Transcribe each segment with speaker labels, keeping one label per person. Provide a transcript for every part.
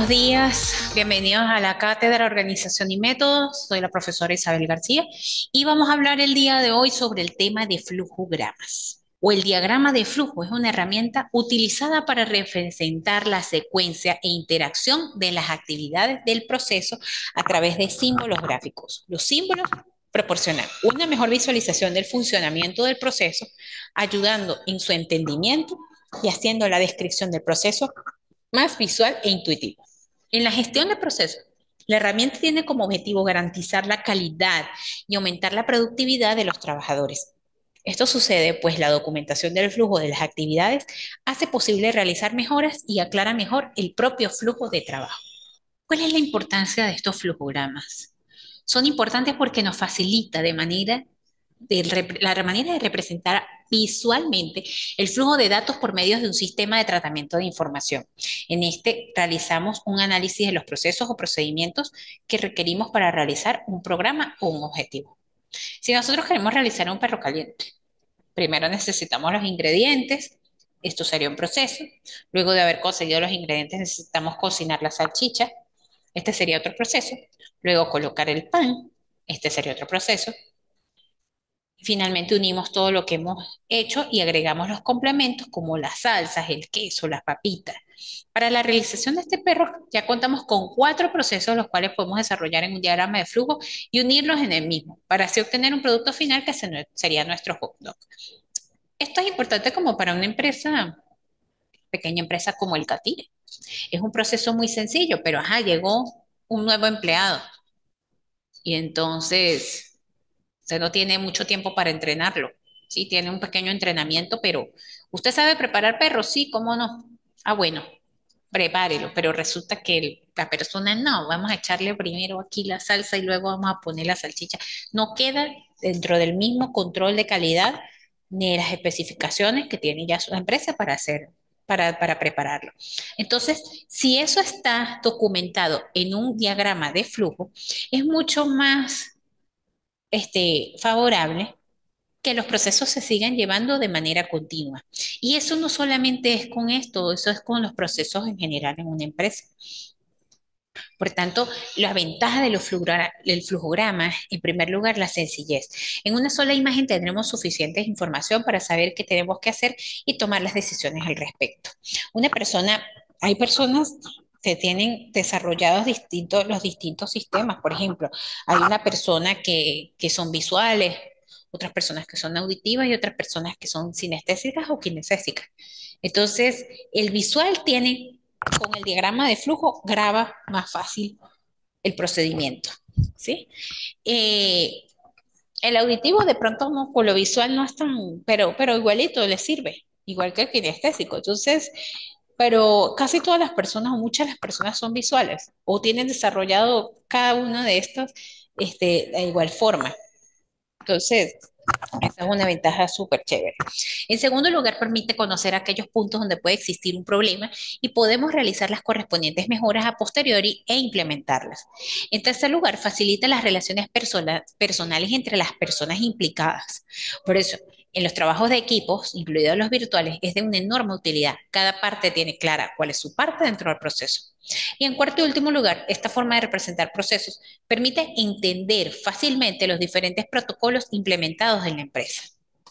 Speaker 1: buenos días. Bienvenidos a la Cátedra Organización y Métodos. Soy la profesora Isabel García y vamos a hablar el día de hoy sobre el tema de flujogramas. O el diagrama de flujo es una herramienta utilizada para representar la secuencia e interacción de las actividades del proceso a través de símbolos gráficos. Los símbolos proporcionan una mejor visualización del funcionamiento del proceso, ayudando en su entendimiento y haciendo la descripción del proceso más visual e intuitivo. En la gestión de procesos, la herramienta tiene como objetivo garantizar la calidad y aumentar la productividad de los trabajadores. Esto sucede pues la documentación del flujo de las actividades hace posible realizar mejoras y aclara mejor el propio flujo de trabajo. ¿Cuál es la importancia de estos flujogramas? Son importantes porque nos facilita la manera de representar visualmente el flujo de datos por medio de un sistema de tratamiento de información. En este realizamos un análisis de los procesos o procedimientos que requerimos para realizar un programa o un objetivo. Si nosotros queremos realizar un perro caliente, primero necesitamos los ingredientes. Esto sería un proceso. Luego de haber conseguido los ingredientes, necesitamos cocinar la salchicha. Este sería otro proceso. Luego colocar el pan. Este sería otro proceso. Finalmente unimos todo lo que hemos hecho y agregamos los complementos como las salsas, el queso, las papitas. Para la realización de este perro ya contamos con 4 procesos los cuales podemos desarrollar en un diagrama de flujo y unirlos en el mismo para así obtener un producto final que sería nuestro hot dog. Esto es importante como para una empresa, pequeña empresa como el Catire. Es un proceso muy sencillo, pero ajá, llegó un nuevo empleado y entonces usted no tiene mucho tiempo para entrenarlo. Sí, tiene un pequeño entrenamiento, pero ¿usted sabe preparar perros? Sí, ¿cómo no? Ah, bueno, prepárelo, pero resulta que la persona no, vamos a echarle primero aquí la salsa y luego vamos a poner la salchicha. No queda dentro del mismo control de calidad ni de las especificaciones que tiene ya su empresa para hacer, para prepararlo. Entonces, si eso está documentado en un diagrama de flujo, es mucho más favorable que los procesos se sigan llevando de manera continua. Y eso no solamente es con esto, eso es con los procesos en general en una empresa. Por tanto, las ventajas de del flujograma, en primer lugar, la sencillez. En una sola imagen tendremos suficiente información para saber qué tenemos que hacer y tomar las decisiones al respecto. Hay personas que tienen desarrollados los distintos sistemas. Por ejemplo, hay una persona que son visuales, otras personas que son auditivas y otras personas que son sinestésicas o kinestésicas. Entonces, el visual tiene con el diagrama de flujo graba más fácil el procedimiento, ¿sí? Eh, el auditivo de pronto no, con lo visual no es tan, pero igualito le sirve, igual que el kinestésico. Entonces, pero casi todas las personas o muchas de las personas son visuales o tienen desarrollado cada uno de estos de igual forma. Entonces, esa es una ventaja súper chévere. En segundo lugar, permite conocer aquellos puntos donde puede existir un problema y podemos realizar las correspondientes mejoras a posteriori e implementarlas. En tercer lugar, facilita las relaciones personales entre las personas implicadas. Por eso, en los trabajos de equipos, incluidos los virtuales, es de una enorme utilidad. Cada parte tiene clara cuál es su parte dentro del proceso. Y en cuarto y último lugar, esta forma de representar procesos permite entender fácilmente los diferentes protocolos implementados en la empresa.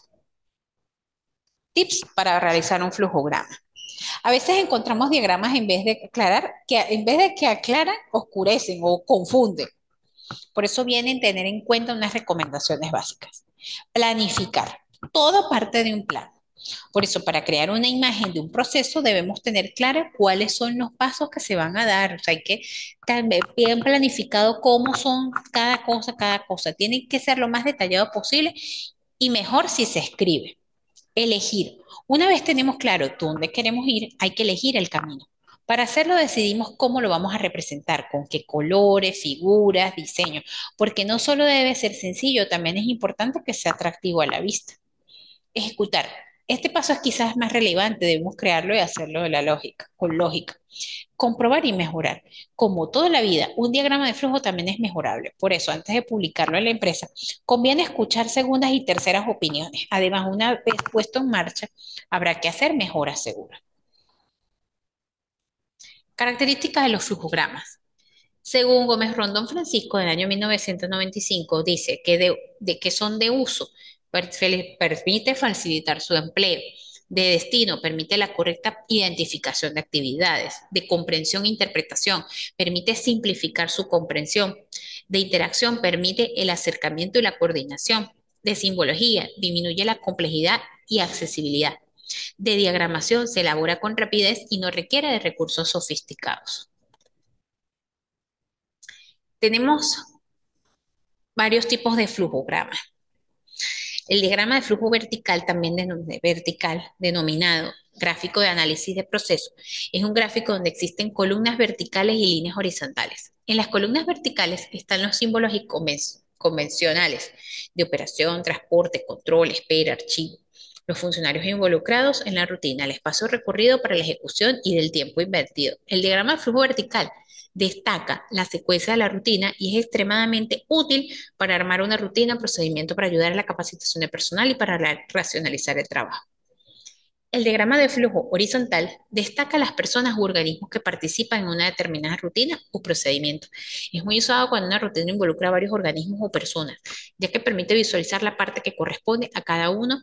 Speaker 1: Tips para realizar un flujograma. A veces encontramos diagramas en vez de que aclaran, oscurecen o confunden. Por eso vienen tener en cuenta unas recomendaciones básicas. Planificar. Todo parte de un plan. Por eso, para crear una imagen de un proceso, debemos tener claro cuáles son los pasos que se van a dar. O sea, hay que también bien planificado cómo son cada cosa, cada cosa. Tiene que ser lo más detallado posible y mejor si se escribe. Elegir. Una vez tenemos claro dónde queremos ir, hay que elegir el camino. Para hacerlo decidimos cómo lo vamos a representar, con qué colores, figuras, diseño, porque no solo debe ser sencillo, también es importante que sea atractivo a la vista. Ejecutar. Este paso es quizás más relevante, debemos crearlo y hacerlo de la lógica, con lógica. Comprobar y mejorar. Como toda la vida, un diagrama de flujo también es mejorable. Por eso, antes de publicarlo en la empresa, conviene escuchar segundas y terceras opiniones. Además, una vez puesto en marcha, habrá que hacer mejoras seguras. Características de los flujogramas. Según Gómez Rondón Francisco, del año 1995, dice que, de que son de uso, permite facilitar su empleo, de destino, permite la correcta identificación de actividades, de comprensión e interpretación, permite simplificar su comprensión, de interacción, permite el acercamiento y la coordinación, de simbología, disminuye la complejidad y accesibilidad, de diagramación, se elabora con rapidez y no requiere de recursos sofisticados. Tenemos varios tipos de flujogramas. El diagrama de flujo vertical, también vertical, denominado gráfico de análisis de proceso, es un gráfico donde existen columnas verticales y líneas horizontales. En las columnas verticales están los símbolos y convencionales de operación, transporte, control, espera, archivo. Los funcionarios involucrados en la rutina, el espacio recorrido para la ejecución y del tiempo invertido. El diagrama de flujo vertical destaca la secuencia de la rutina y es extremadamente útil para armar una rutina, procedimiento para ayudar a la capacitación de personal y para racionalizar el trabajo. El diagrama de flujo horizontal destaca las personas u organismos que participan en una determinada rutina o procedimiento. Es muy usado cuando una rutina involucra a varios organismos o personas, ya que permite visualizar la parte que corresponde a cada uno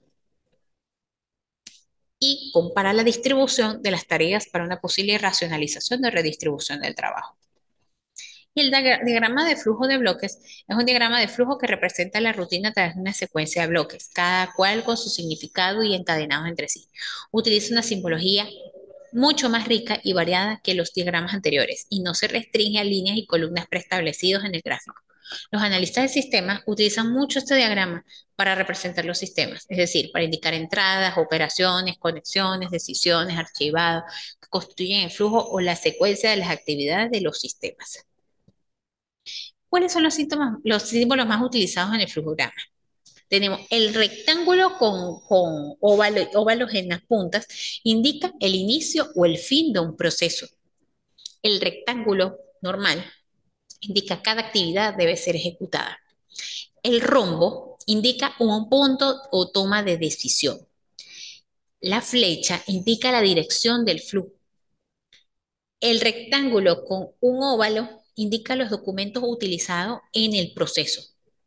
Speaker 1: y compara la distribución de las tareas para una posible racionalización de redistribución del trabajo. Y el diagrama de flujo de bloques es un diagrama de flujo que representa la rutina a través de una secuencia de bloques, cada cual con su significado y encadenados entre sí. Utiliza una simbología mucho más rica y variada que los diagramas anteriores y no se restringe a líneas y columnas preestablecidos en el gráfico. Los analistas de sistemas utilizan mucho este diagrama para representar los sistemas, es decir, para indicar entradas, operaciones, conexiones, decisiones, archivados, que constituyen el flujo o la secuencia de las actividades de los sistemas. ¿Cuáles son los símbolos más utilizados en el flujograma? Tenemos el rectángulo con óvalos en las puntas, indica el inicio o el fin de un proceso. El rectángulo normal indica cada actividad debe ser ejecutada. El rombo indica un punto o toma de decisión. La flecha indica la dirección del flujo. El rectángulo con un óvalo indica los documentos utilizados en el proceso.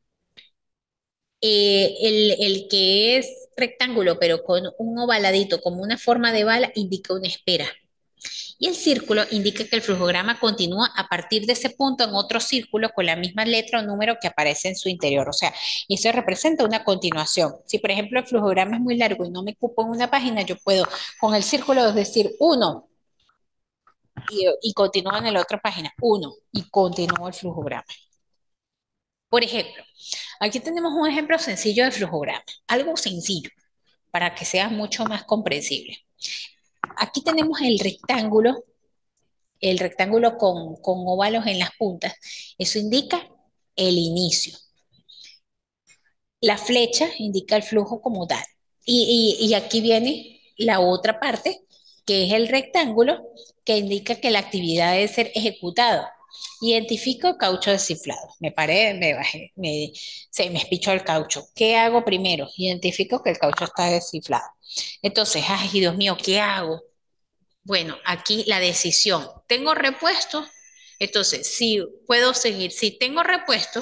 Speaker 1: El que es rectángulo, pero con un ovaladito, como una forma de bala, indica una espera. Y el círculo indica que el flujograma continúa a partir de ese punto en otro círculo con la misma letra o número que aparece en su interior. O sea, eso representa una continuación. Si, por ejemplo, el flujograma es muy largo y no me cupo en una página, yo puedo con el círculo decir 1 y continúo en la otra página, 1 y continúo el flujograma. Por ejemplo, aquí tenemos un ejemplo sencillo de flujograma, algo sencillo para que sea mucho más comprensible. Aquí tenemos el rectángulo con óvalos en las puntas. Eso indica el inicio. La flecha indica el flujo como tal. Y aquí viene la otra parte, que es el rectángulo, que indica que la actividad debe ser ejecutada. Identifico caucho desinflado. Me paré, me bajé, se me espichó el caucho. ¿Qué hago primero? Identifico que el caucho está desinflado. Entonces, ay, Dios mío, ¿qué hago? Bueno, aquí la decisión. ¿Tengo repuesto? Entonces, si puedo seguir, si tengo repuesto,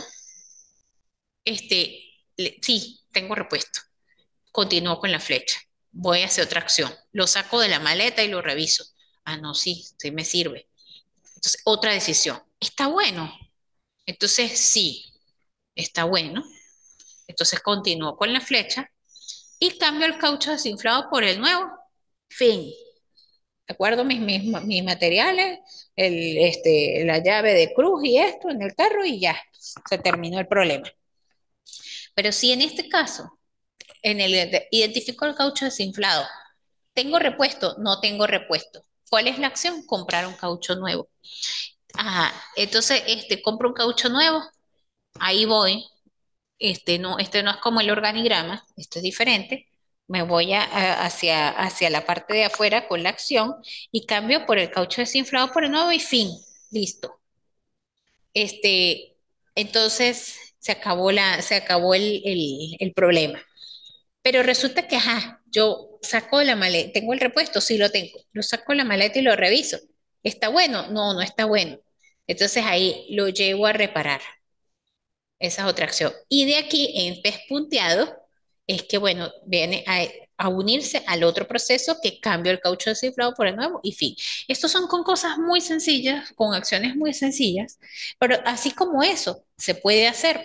Speaker 1: sí, tengo repuesto. Continúo con la flecha. Voy a hacer otra acción. Lo saco de la maleta y lo reviso. Ah, no, sí, sí me sirve. Entonces, otra decisión. ¿Está bueno? Entonces, sí, está bueno. Entonces, continúo con la flecha y cambio el caucho desinflado por el nuevo. Fin. ¿De acuerdo? Mis materiales, la llave de cruz y esto en el carro y ya, se terminó el problema. Pero si en este caso, identifico el caucho desinflado, ¿tengo repuesto? No tengo repuesto. ¿Cuál es la acción? Comprar un caucho nuevo. Ajá, entonces, compro un caucho nuevo, ahí voy, este no es como el organigrama, esto es diferente. Me voy hacia la parte de afuera con la acción y cambio por el caucho desinflado por el nuevo y fin. Listo. Este, entonces se acabó el problema. Pero resulta que, ajá, yo saco la maleta, tengo el repuesto, sí lo tengo. Lo saco la maleta y lo reviso. ¿Está bueno? No, no está bueno. Entonces ahí lo llevo a reparar. Esa es otra acción. Y de aquí en pez punteado es que, bueno, viene a unirse al otro proceso que cambia el caucho desinflado por el nuevo y fin. Estos son con cosas muy sencillas, con acciones muy sencillas, pero así como eso se puede hacer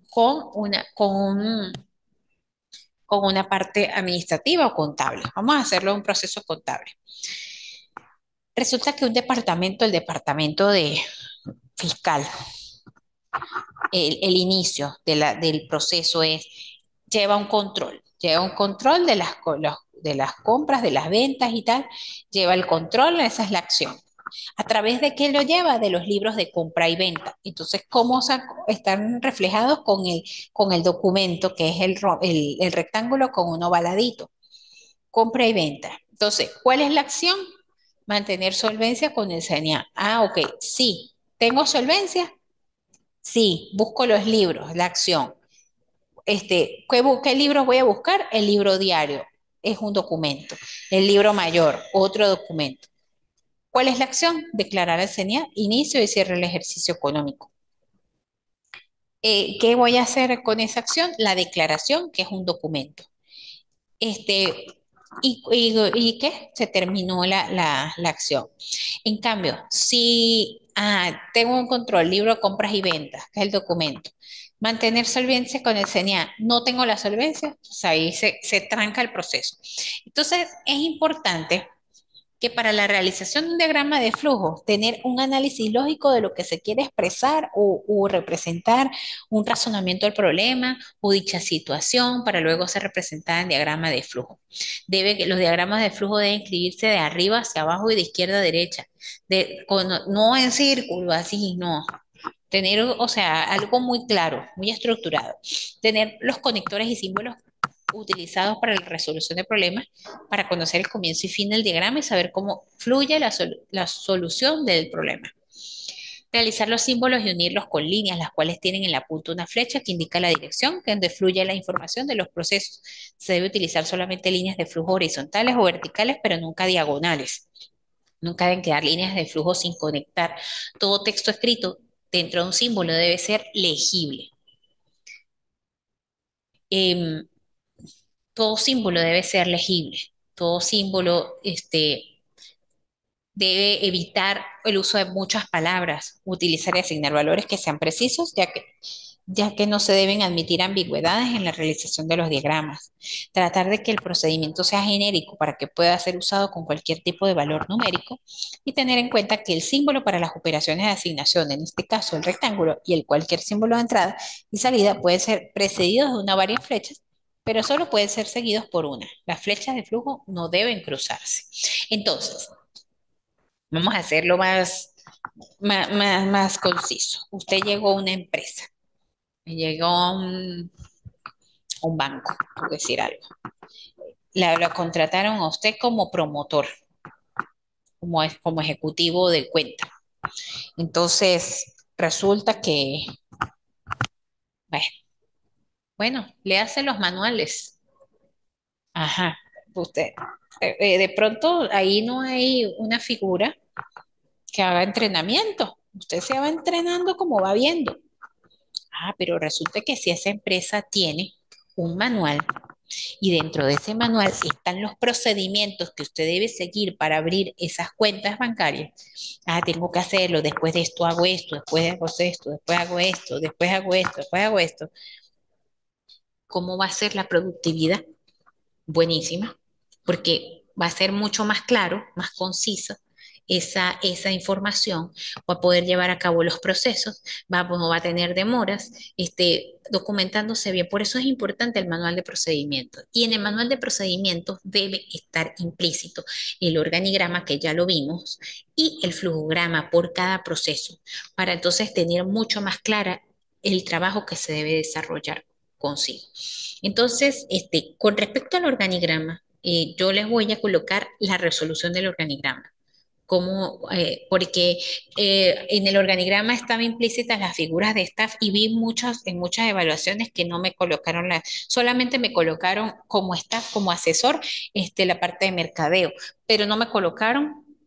Speaker 1: con una parte administrativa o contable. Vamos a hacerlo en un proceso contable. Resulta que el departamento de fiscal, el inicio del proceso lleva un control de de las compras, de las ventas y tal, lleva el control, esa es la acción. ¿A través de qué lo lleva? De los libros de compra y venta. Entonces, ¿cómo están reflejados con el documento, que es el rectángulo con un ovaladito? Compra y venta. Entonces, ¿cuál es la acción? Mantener solvencia con el CNA. Ah, ok, sí. ¿Tengo solvencia? Sí, busco los libros, la acción. ¿Qué libros voy a buscar? El libro diario es un documento. El libro mayor, otro documento. ¿Cuál es la acción? Declarar al CENIAT inicio y cierre del ejercicio económico. ¿Qué voy a hacer con esa acción? La declaración, que es un documento. Este, ¿Y qué? Se terminó la acción. En cambio, si tengo un control, libro, compras y ventas, que es el documento, mantener solvencia con el CNA, no tengo la solvencia, pues ahí se tranca el proceso. Entonces, es importante que para la realización de un diagrama de flujo, tener un análisis lógico de lo que se quiere expresar o representar, un razonamiento del problema o dicha situación para luego ser representada en diagrama de flujo. Los diagramas de flujo deben escribirse de arriba hacia abajo y de izquierda a derecha, no en círculo, así, no. Tener, o sea, algo muy claro, muy estructurado. Tener los conectores y símbolos utilizados para la resolución de problemas, para conocer el comienzo y fin del diagrama y saber cómo fluye la solución del problema. Realizar los símbolos y unirlos con líneas, las cuales tienen en la punta una flecha que indica la dirección que donde fluye la información de los procesos. Se debe utilizar solamente líneas de flujo horizontales o verticales, pero nunca diagonales. Nunca deben quedar líneas de flujo sin conectar. Todo texto escrito dentro de un símbolo debe ser legible. Em, Todo símbolo debe ser legible. Todo símbolo debe evitar el uso de muchas palabras, utilizar y asignar valores que sean precisos, ya que no se deben admitir ambigüedades en la realización de los diagramas. Tratar de que el procedimiento sea genérico para que pueda ser usado con cualquier tipo de valor numérico y tener en cuenta que el símbolo para las operaciones de asignación, en este caso el rectángulo y el cualquier símbolo de entrada y salida, puede ser precedidos de una o varias flechas, pero solo pueden ser seguidos por una. Las flechas de flujo no deben cruzarse. Entonces, vamos a hacerlo más conciso. Usted llegó a una empresa, llegó a un banco, por decir algo. Lo contrataron a usted como promotor, como ejecutivo de cuenta. Entonces, resulta que, bueno, le hace los manuales. Ajá, usted. De pronto ahí no hay una figura que haga entrenamiento. Usted se va entrenando como va viendo. Ah, pero resulta que si esa empresa tiene un manual y dentro de ese manual están los procedimientos que usted debe seguir para abrir esas cuentas bancarias. Ah, tengo que hacerlo, después de esto hago esto, después hago esto, después hago esto, después hago esto, después hago esto. ¿Cómo va a ser la productividad? Buenísima, porque va a ser mucho más claro, más conciso esa información, va a poder llevar a cabo los procesos, no va a tener demoras, documentándose bien. Por eso es importante el manual de procedimientos. Y en el manual de procedimientos debe estar implícito el organigrama, que ya lo vimos, y el flujograma por cada proceso, para entonces tener mucho más clara el trabajo que se debe desarrollar consigo. Entonces, con respecto al organigrama, yo les voy a colocar la resolución del organigrama. Porque en el organigrama estaban implícitas las figuras de staff y vi en muchas evaluaciones que no me colocaron solamente me colocaron como staff, como asesor, la parte de mercadeo, pero no me colocaron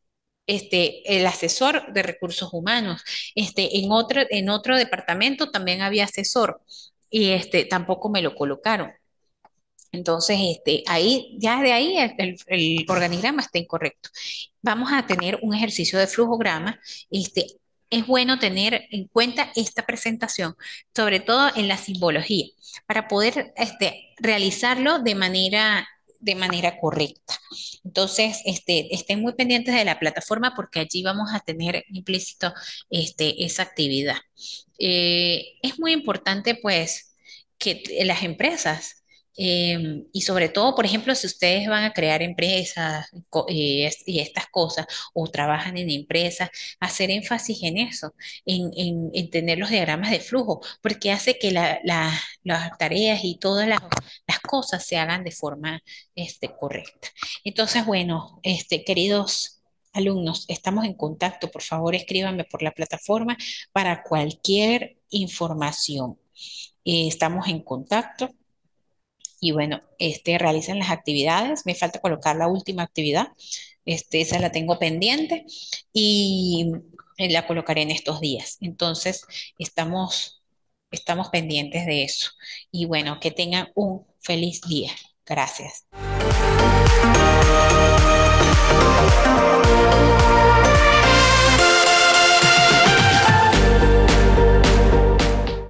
Speaker 1: el asesor de recursos humanos. En otro departamento también había asesor y tampoco me lo colocaron. Entonces, ahí, ya de ahí el organigrama está incorrecto. Vamos a tener un ejercicio de flujograma. Es bueno tener en cuenta esta presentación, sobre todo en la simbología, para poder realizarlo de manera correcta. Entonces, estén muy pendientes de la plataforma porque allí vamos a tener implícito esa actividad. Es muy importante, pues, que las empresas y sobre todo, por ejemplo, si ustedes van a crear empresas y estas cosas, o trabajan en empresas, hacer énfasis en eso, en tener los diagramas de flujo, porque hace que las tareas y todas las cosas se hagan de forma correcta. Entonces, bueno, queridos alumnos, estamos en contacto. Por favor, escríbanme por la plataforma para cualquier información. Estamos en contacto. Y bueno, realizan las actividades. Me falta colocar la última actividad. Esa la tengo pendiente y la colocaré en estos días. Entonces, estamos pendientes de eso. Y bueno, que tengan un feliz día. Gracias.